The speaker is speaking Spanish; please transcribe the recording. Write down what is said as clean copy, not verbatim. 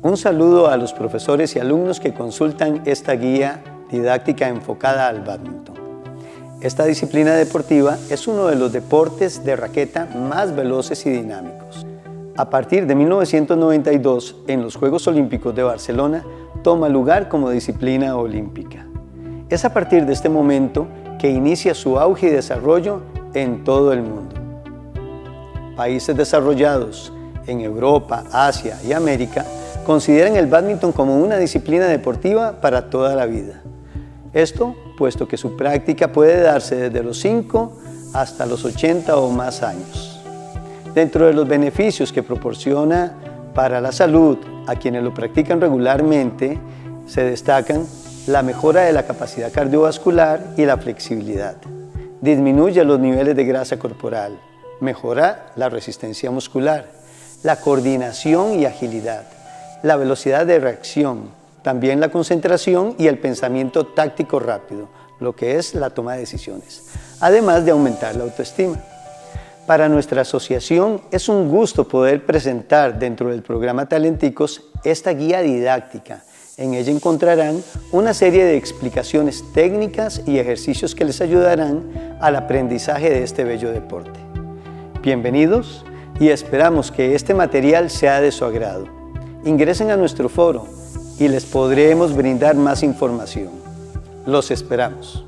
Un saludo a los profesores y alumnos que consultan esta guía didáctica enfocada al bádminton. Esta disciplina deportiva es uno de los deportes de raqueta más veloces y dinámicos. A partir de 1992, en los Juegos Olímpicos de Barcelona, toma lugar como disciplina olímpica. Es a partir de este momento que inicia su auge y desarrollo en todo el mundo. Países desarrollados en Europa, Asia y América consideran el bádminton como una disciplina deportiva para toda la vida. Esto puesto que su práctica puede darse desde los 5 hasta los 80 o más años. Dentro de los beneficios que proporciona para la salud a quienes lo practican regularmente, se destacan la mejora de la capacidad cardiovascular y la flexibilidad. Disminuye los niveles de grasa corporal, mejora la resistencia muscular, la coordinación y agilidad, la velocidad de reacción, también la concentración y el pensamiento táctico rápido, lo que es la toma de decisiones, además de aumentar la autoestima. Para nuestra asociación es un gusto poder presentar dentro del programa Talenticos esta guía didáctica. En ella encontrarán una serie de explicaciones técnicas y ejercicios que les ayudarán al aprendizaje de este bello deporte. Bienvenidos y esperamos que este material sea de su agrado. Ingresen a nuestro foro y les podremos brindar más información. Los esperamos.